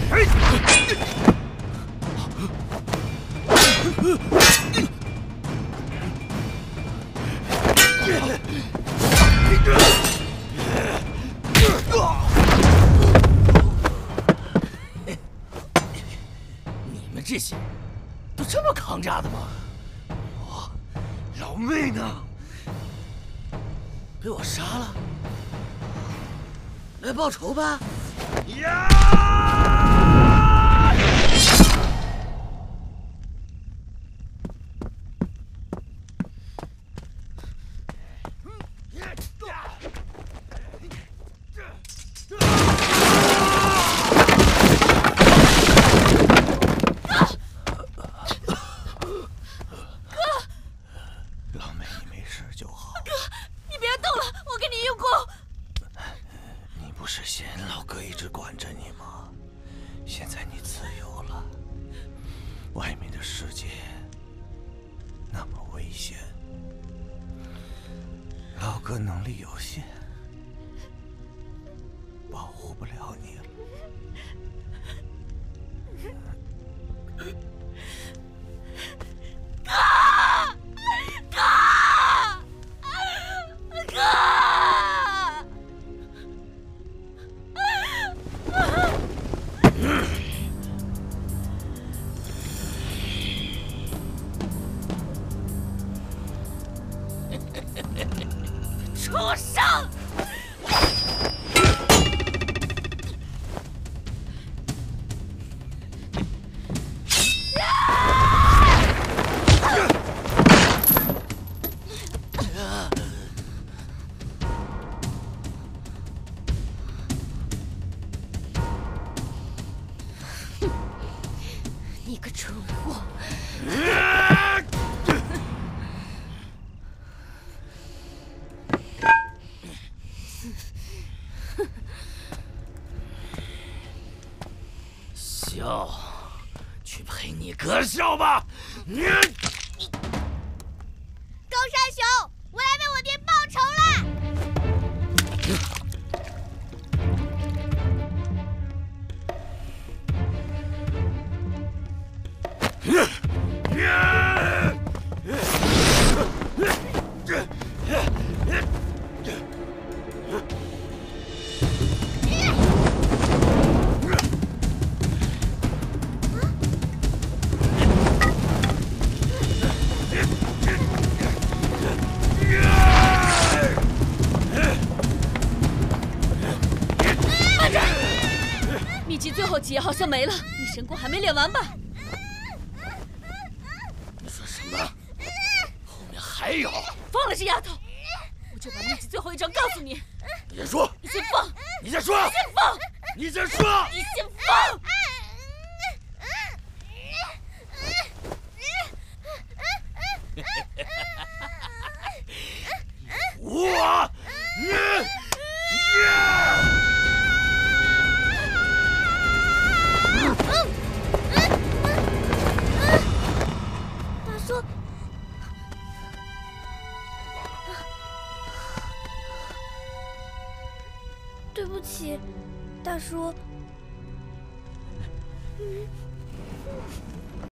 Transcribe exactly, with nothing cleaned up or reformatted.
你们这些都这么抗炸的吗？我老妹呢？被我杀了？来报仇吧！呀！ 哥能力有限，保护不了你了。 哥，哥，畜生！你个蠢货！ 笑，去陪你哥笑吧！你， 高山熊，我来为我爹报仇秘籍最后几页好像没了，你神功还没练完吧？ 你说什么？后面还有？ 放了这丫头，我就把秘籍最后一章告诉你。 你先说。 你先放。 你先说。 你先放。 你先说。 你先放。 我，你， 大叔，对不起，大叔。嗯